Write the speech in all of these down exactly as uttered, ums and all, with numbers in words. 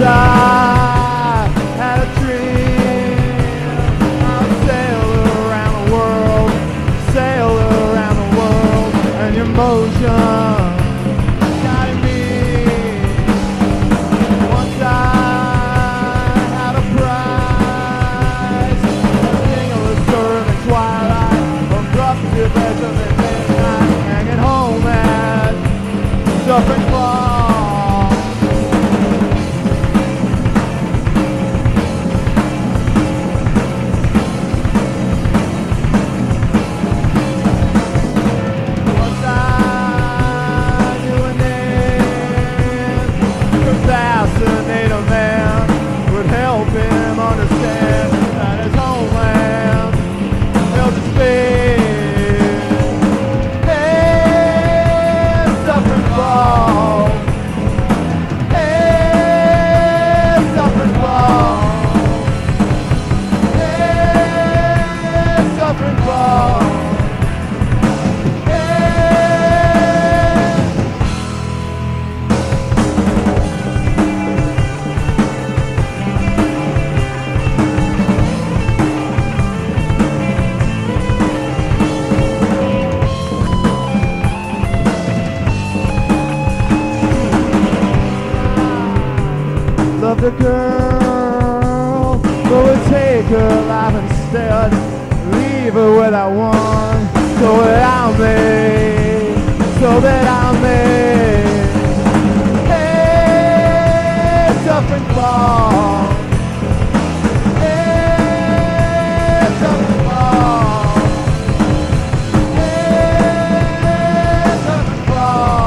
I had a dream, I would sail around the world, sail around the world, and your motion guided me. Once I had a prize, a king of the stirring twilight, from corrupted beds of the midnight, hanging home at Suffering Falls. Fascinate a man would help him understand that his homeland held its fate. Hey, suffering fall. Hey, suffering fall. Hey, suffering fall. Loved a girl, but would take her life instead. Leave her without one, so that I may, so that I may. Hey, suffering fall. Hey, suffering fall. Hey, suffering fall.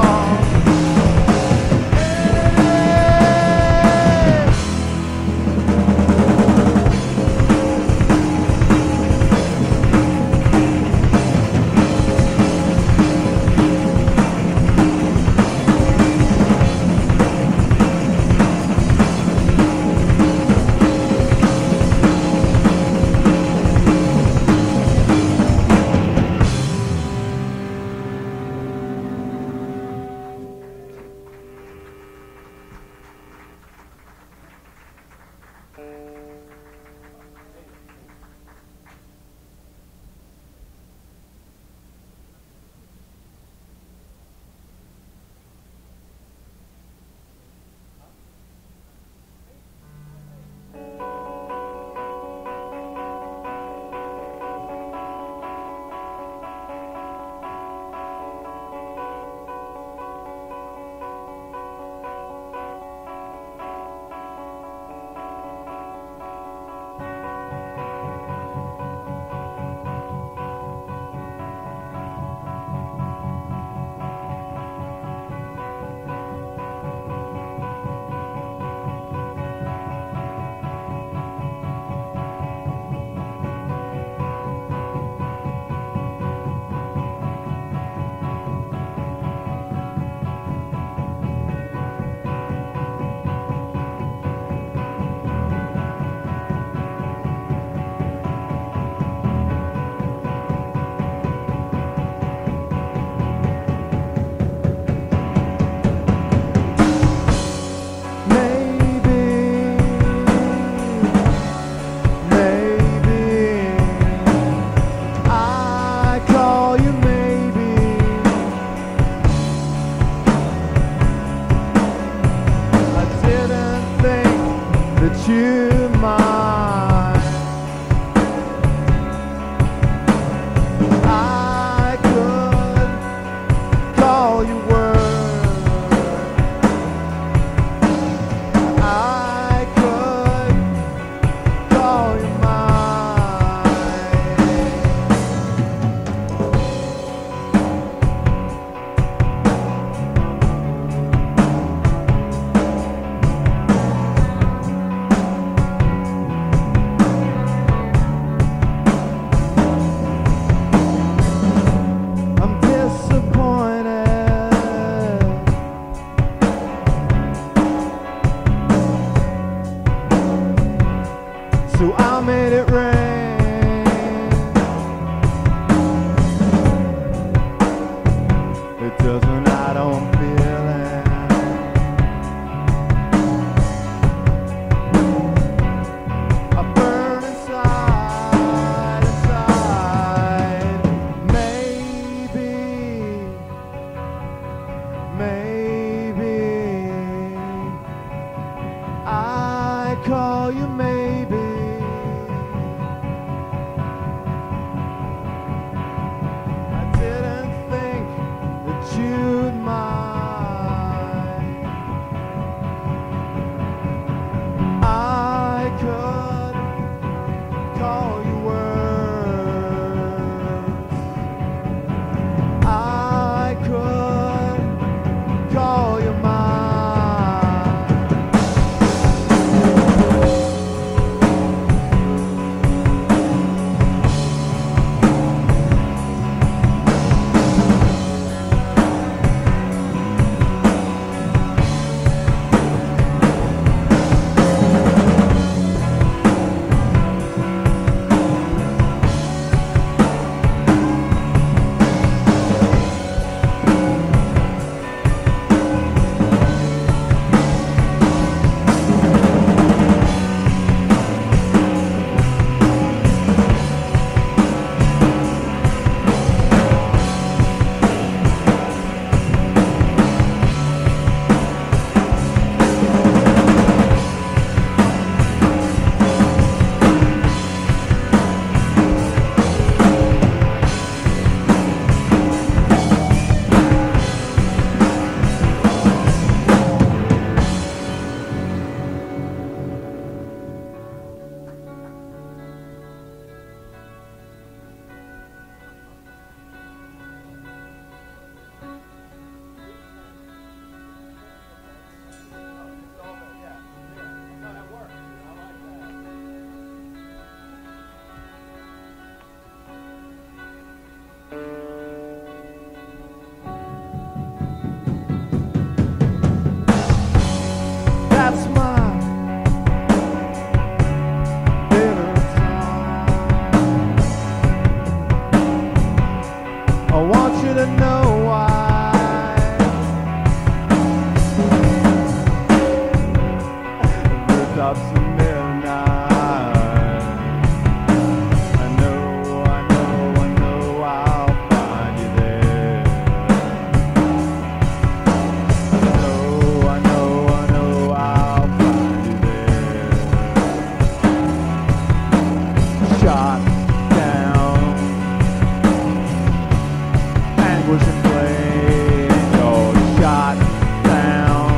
anguish and flame, you're shot down.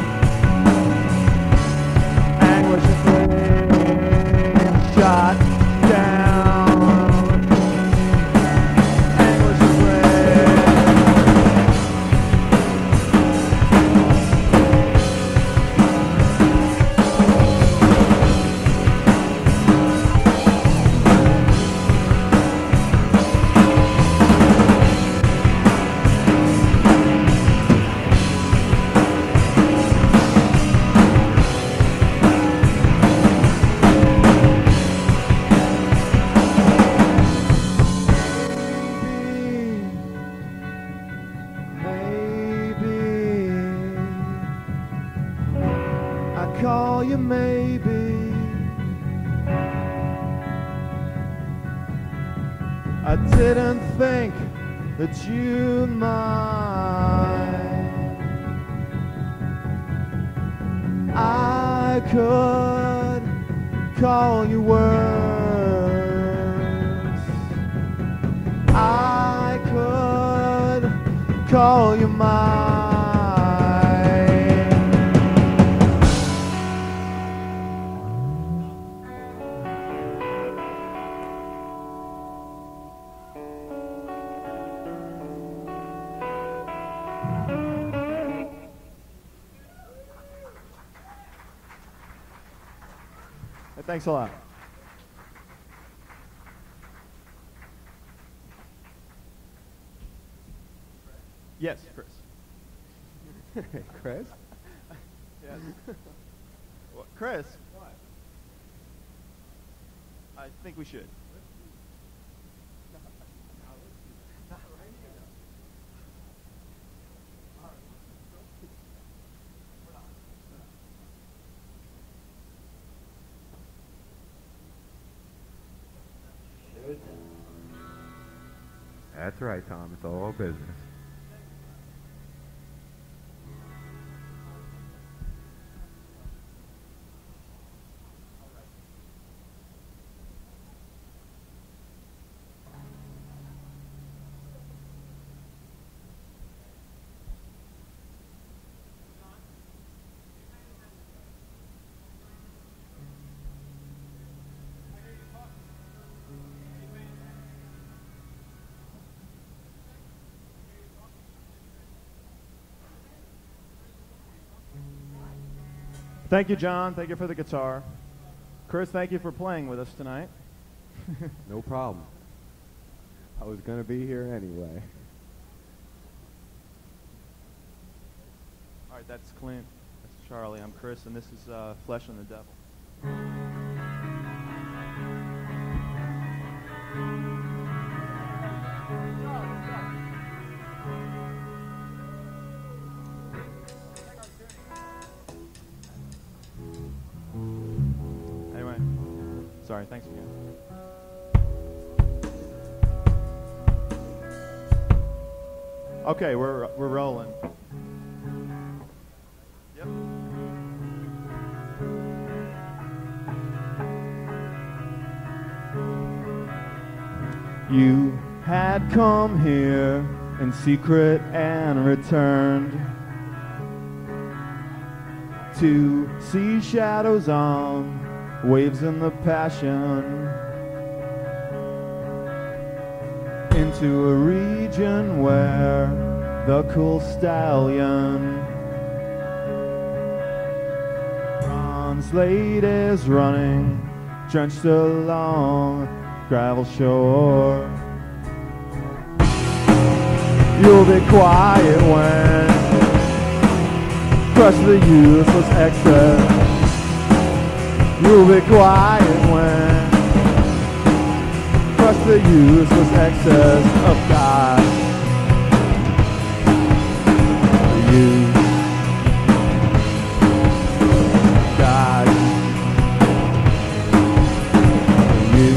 Anguish and flame, shot down. Anguish and flame. Call you maybe. I didn't think that you might. I could call you words. I could call you mine. Thanks a lot. Yes, Chris. Chris? Yes. What, Chris? What? I think we should. That's right, Tom. It's all business. Thank you, John. Thank you for the guitar. Chris, thank you for playing with us tonight. No problem. I was going to be here anyway. All right, that's Clint. That's Charlie. I'm Chris, and this is uh, Flesh and the Devil. Anyway, sorry, thanks again. Okay, we're we're rolling. Yep. You had come here in secret and returned to see shadows on waves in the passion, into a region where the cool stallion bronze lade is running, drenched along gravel shore. You'll be quiet when crush the useless excess. You'll be quiet when crush the useless excess of God. You, God, you.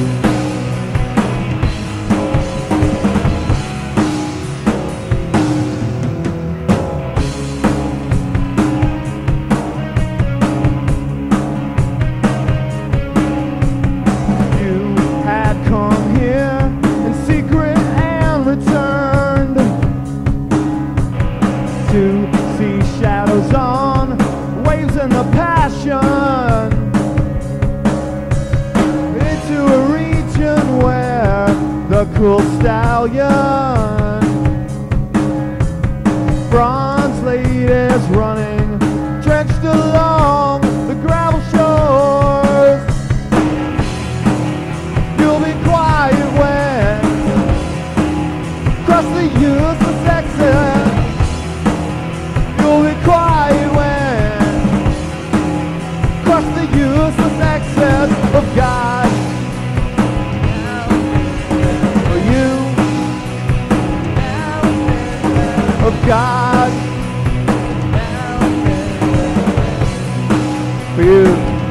cool stallion. Bronze ladies running, drenched along the gravel shores. You'll be quiet when cross the useless exit. You'll be quiet when cross the useless exit of God. For you, of God. For you.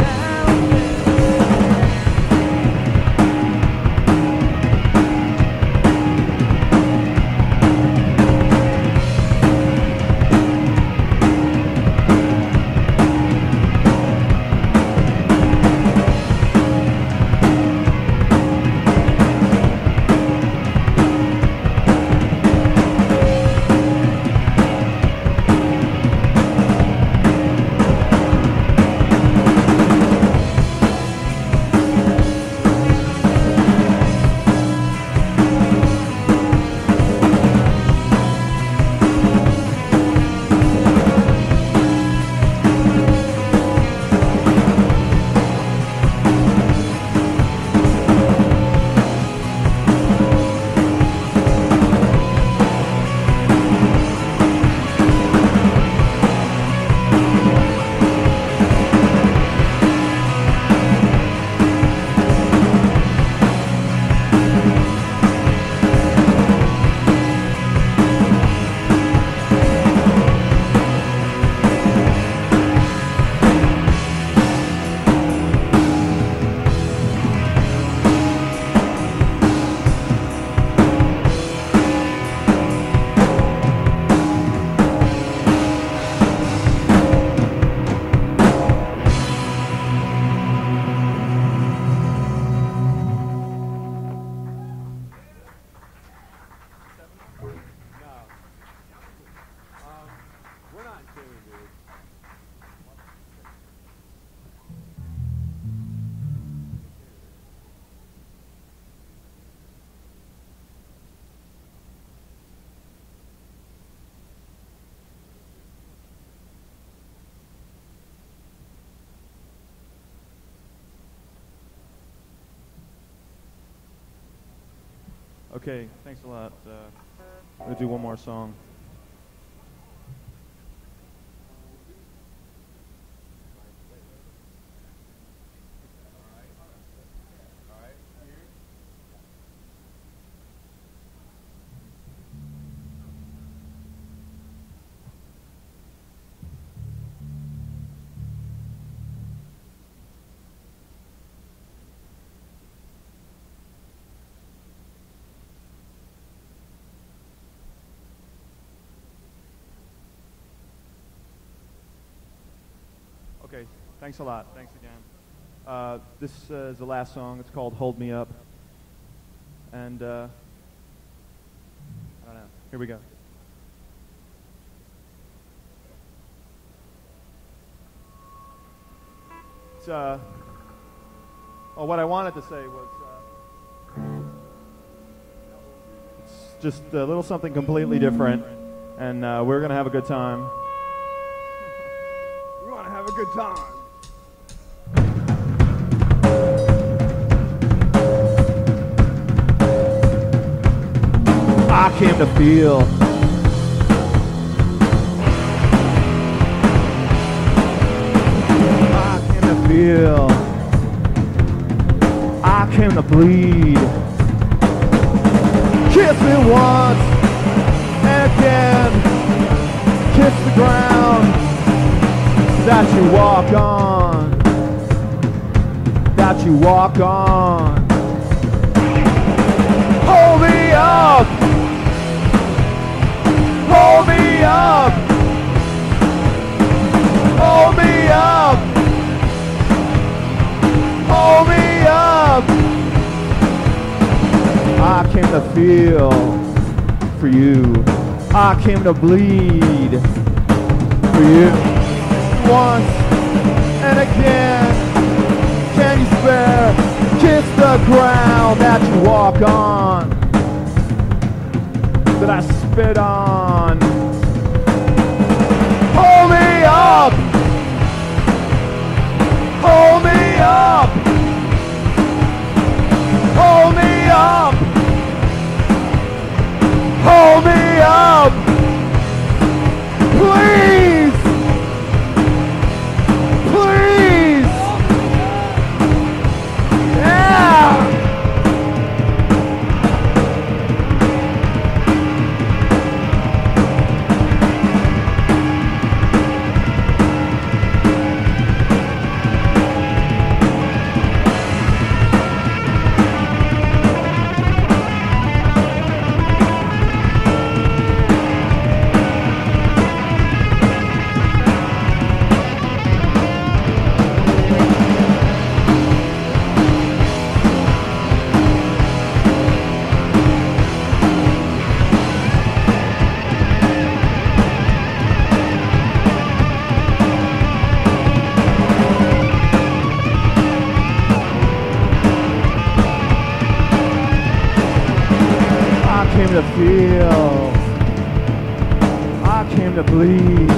Okay, thanks a lot. Uh, I'm gonna do one more song. Okay, thanks a lot. Thanks again. Uh, this uh, is the last song. It's called Hold Me Up. And, uh, I don't know. Here we go. It's, uh, well, what I wanted to say was, uh, it's just a little something completely different. And uh, we're going to have a good time. Have a good time. I came to feel I came to feel I came to bleed. Kiss me once and again. Kiss the ground that you walk on, that you walk on. Hold me up, hold me up, hold me up, hold me up. I came to feel for you. I came to bleed for you. Once and again, can you spare? Kiss the ground that you walk on. that I spit on. Hold me up! Hold me up! Hold me up! Hold me up! Please! Please! Yeah! I came to feel, I came to bleed,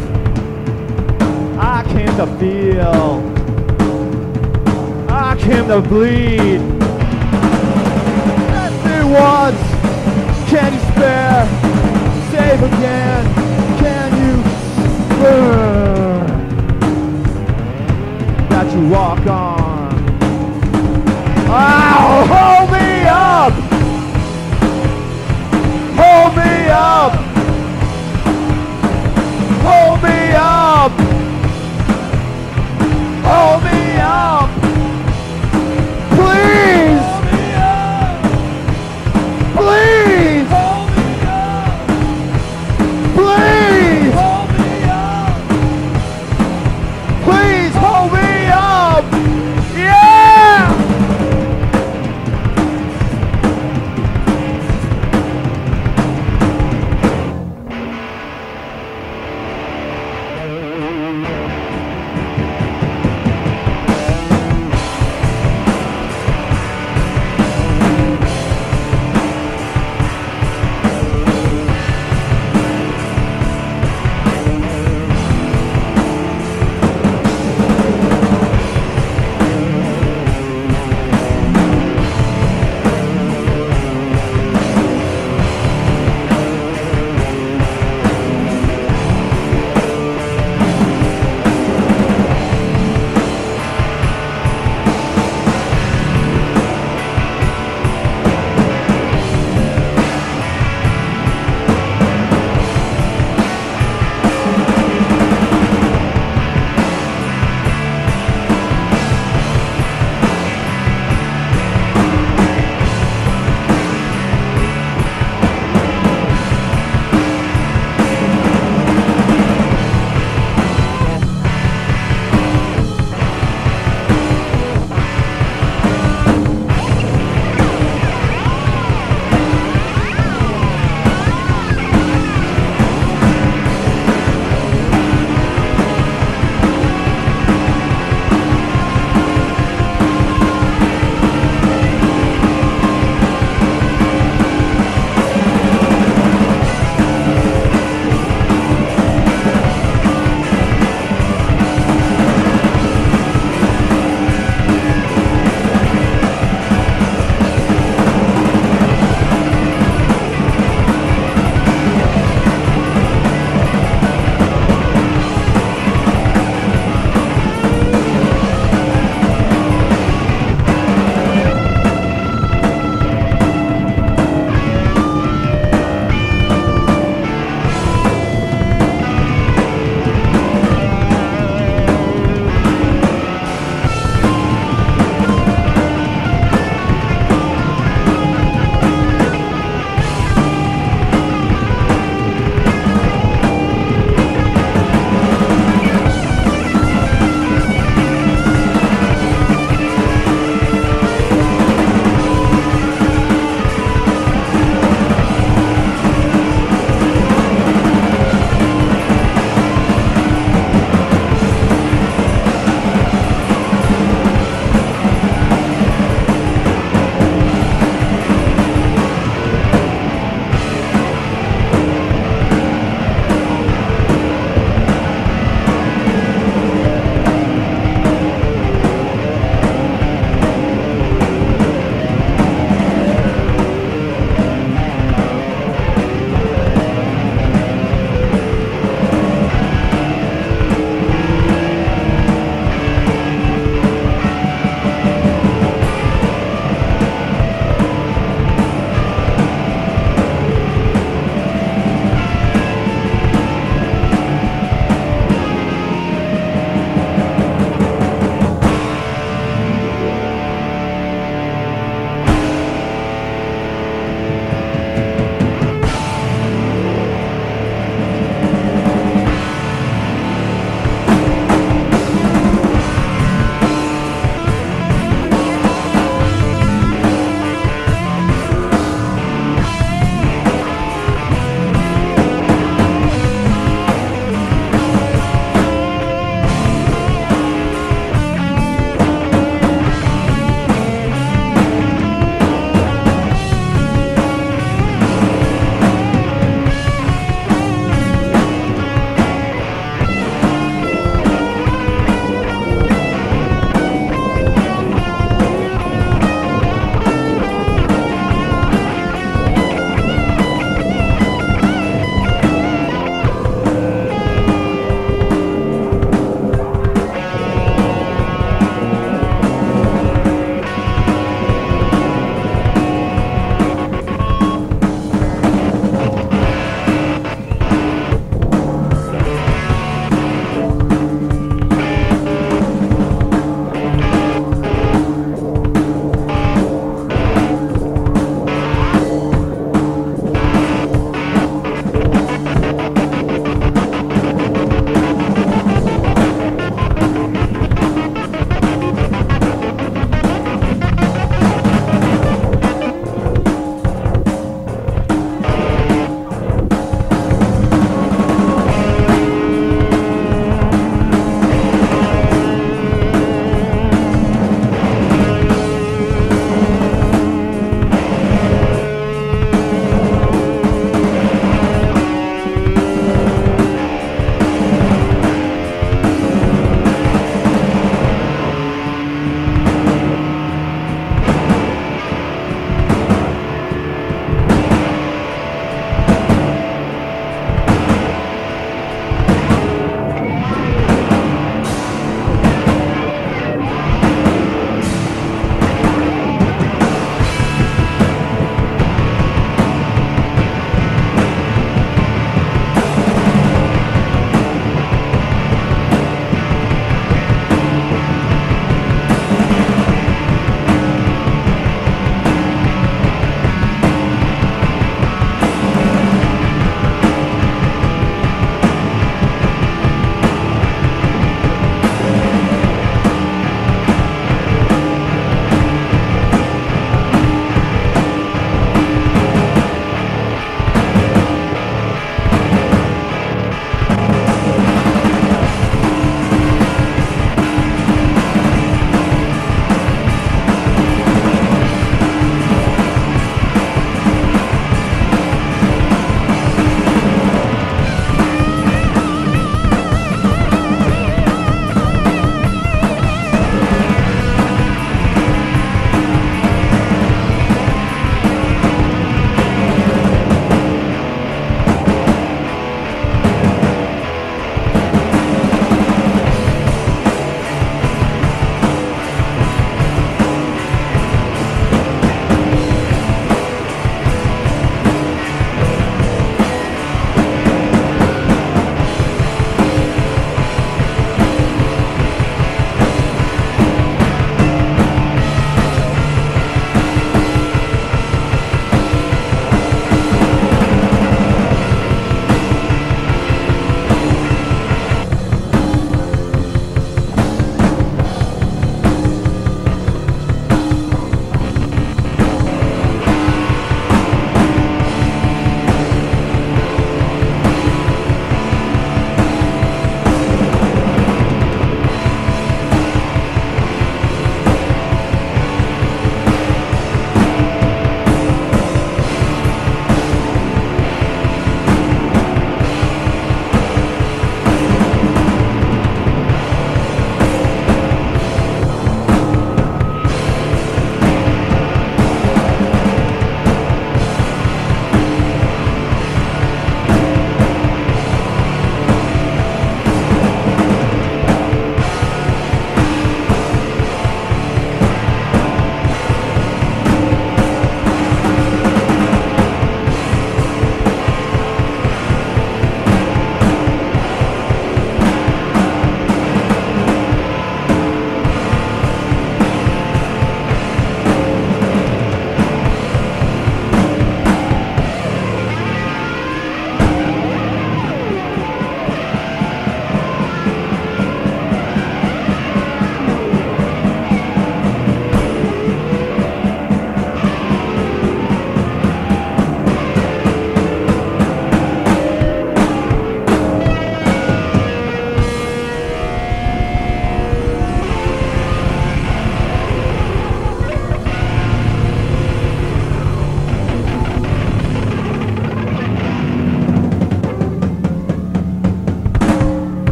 I came to feel, I came to bleed. Ask me once, can you spare? Save again, can you burn? That you walk on. Ow, hold me up! Hold me up! Hold me up! Hold me up! Please! Hold me up! Please! Hold me up!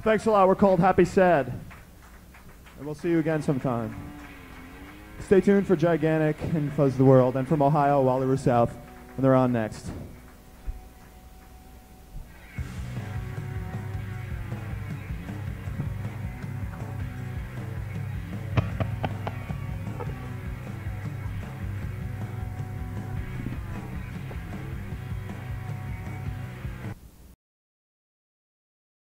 Thanks a lot. We're called Happy Sad. And we'll see you again sometime. Stay tuned for Gigantic and Fuzz the World. And from Ohio, Wally We're South. And they're on next.